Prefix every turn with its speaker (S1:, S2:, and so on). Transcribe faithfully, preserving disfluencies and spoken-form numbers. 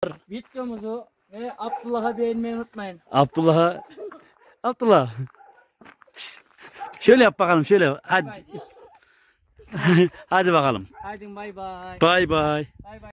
S1: Videomuzu ve Abdullah'a beğenmeyi unutmayın.
S2: Abdullah'a. Abdullah. Şöyle yap bakalım şöyle. Hadi. Hadi bakalım.
S1: Hadi bay bay.
S2: Bay bay.
S1: Bay bay.